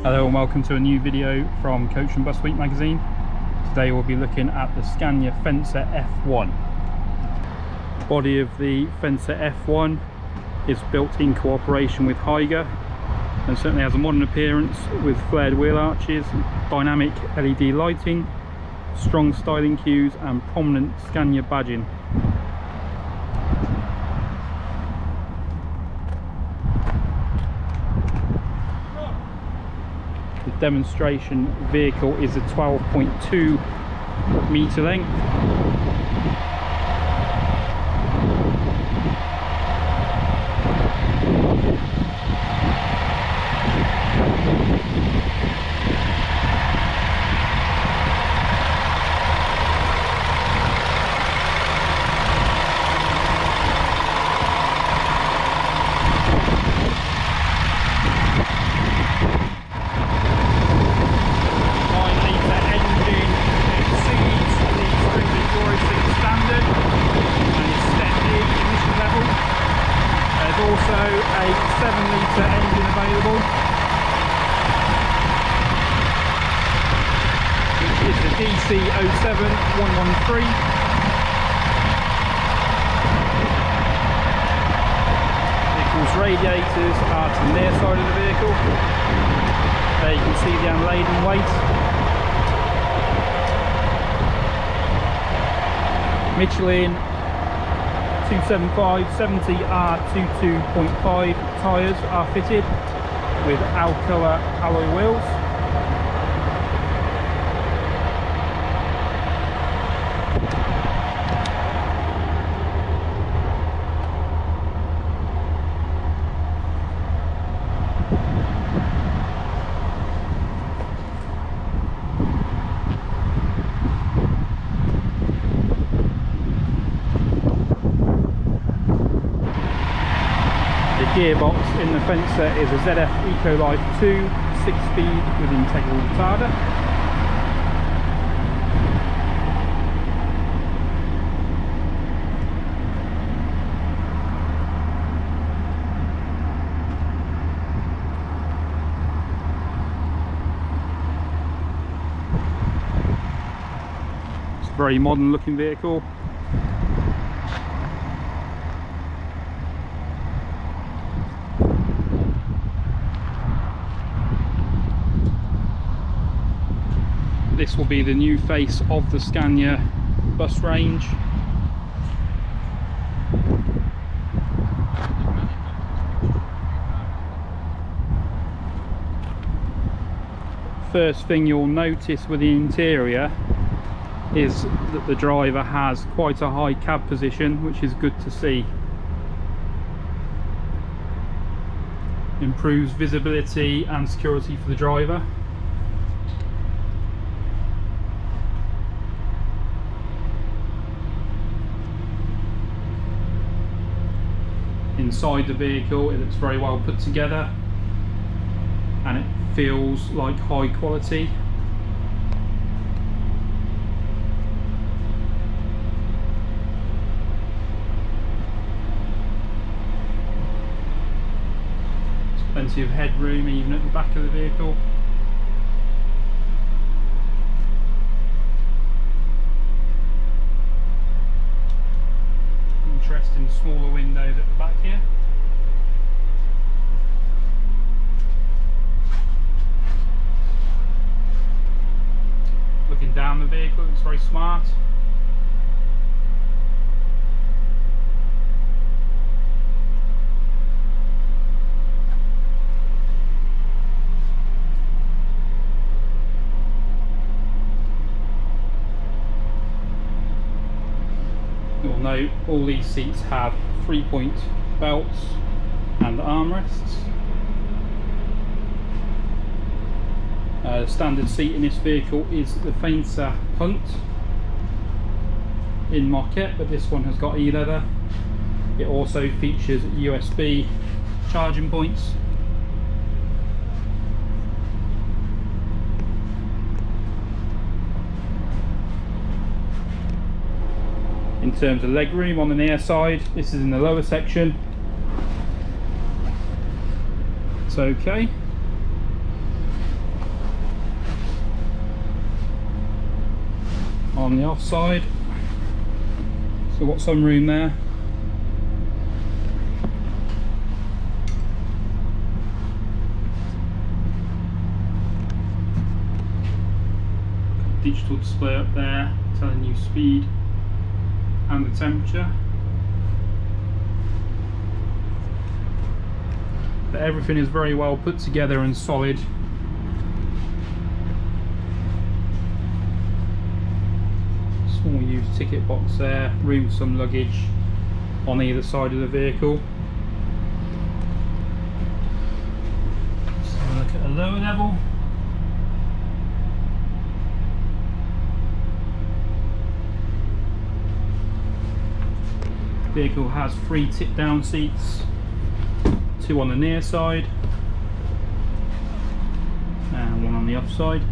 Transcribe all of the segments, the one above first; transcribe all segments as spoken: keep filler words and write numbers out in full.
Hello and welcome to a new video from Coach and Bus Week magazine. Today we'll be looking at the Scania Fencer F one. The body of the Fencer F one is built in cooperation with Higer and certainly has a modern appearance with flared wheel arches, dynamic L E D lighting, strong styling cues and prominent Scania badging. The demonstration vehicle is a twelve point two metre length. Also a seven litre engine available, which is the D C zero seven one one three. The vehicle's radiators are to the near side of the vehicle. There you can see the unladen weight. Michelin two seventy-five seventy R twenty-two point five tyres are fitted with Alcoa alloy wheels. The gearbox in the Fencer is a Z F Ecolife two six speed with integral retarder. It's a very modern looking vehicle. This will be the new face of the Scania bus range. First thing you'll notice with the interior is that the driver has quite a high cab position, which is good to see. Improves visibility and security for the driver. Inside the vehicle it looks very well put together and it feels like high quality. There's plenty of headroom even at the back of the vehicle. Interesting smaller windows at the back here. Looking down the vehicle, it's very smart. You'll note all these seats have three point belts and armrests. Uh, the standard seat in this vehicle is the Fencer Punt in moquette, but this one has got e-leather. It also features U S B charging points. In terms of leg room on the near side, this is in the lower section. It's okay. on the offside. So got some room there. Digital display up there telling you speed and the temperature. But everything is very well put together and solid. Small used ticket box there, room for some luggage on either side of the vehicle. Let's have a look at a lower level. Vehicle has three tip down seats, two on the near side and one on the off side.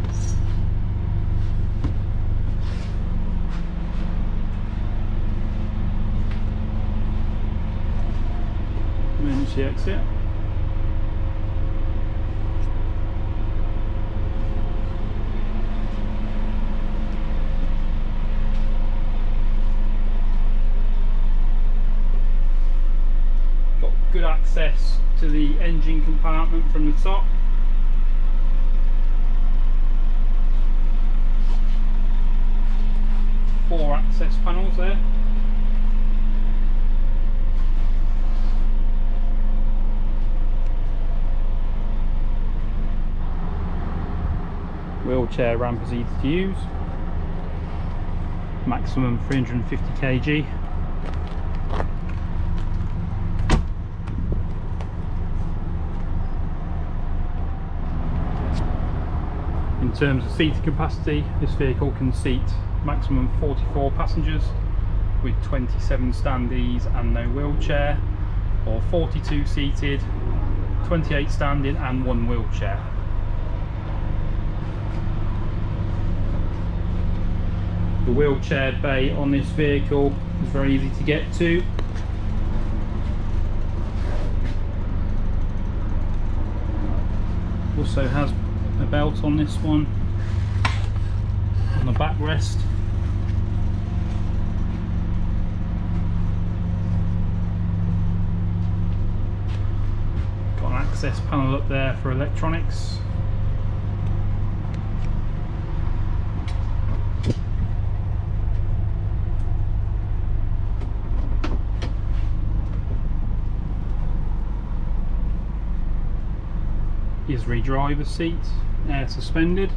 Emergency exit. Got good access to the engine compartment from the top. Four access panels there. Wheelchair ramp is easy to use. Maximum three hundred fifty kilograms. In terms of seating capacity, this vehicle can seat maximum forty-four passengers with twenty-seven standees and no wheelchair, or forty-two seated, twenty-eight standing and one wheelchair. The wheelchair bay on this vehicle is very easy to get to. Also has a belt on this one on the backrest. Got an access panel up there for electronics. Is re-driver seat, air suspended.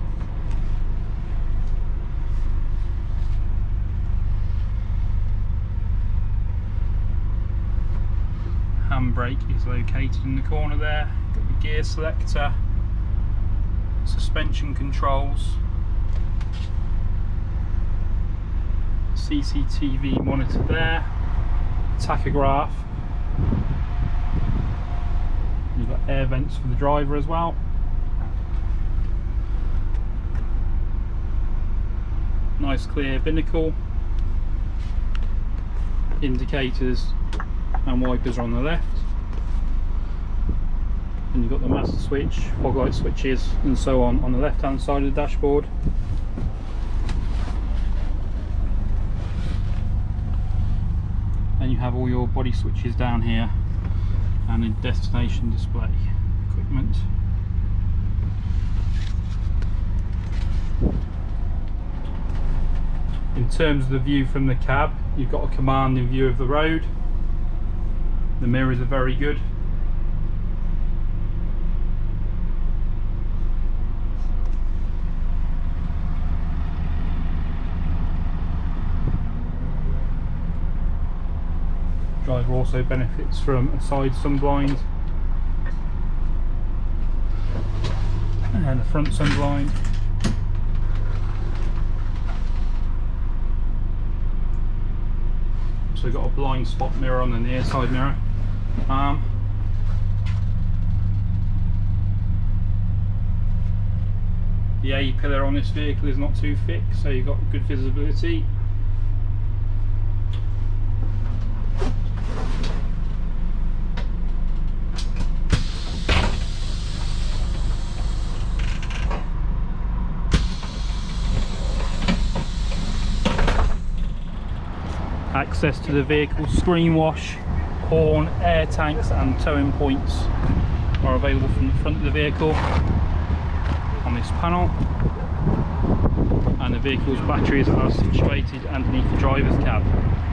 Handbrake is located in the corner there. Got the gear selector, suspension controls, C C T V monitor there, tachograph. You've got air vents for the driver as well. Nice clear binnacle. Indicators and wipers are on the left. And you've got the master switch, fog light switches and so on on the left hand side of the dashboard. And you have all your body switches down here and a destination display equipment. In terms of the view from the cab, you've got a commanding view of the road. The mirrors are very good. Driver also benefits from a side sunblind and a front sunblind. So got a blind spot mirror on the near side mirror arm. The A pillar on this vehicle is not too thick, so you've got good visibility. access to the vehicle. Screen wash, horn, air tanks and towing points are available from the front of the vehicle on this panel, and the vehicle's batteries are situated underneath the driver's cab.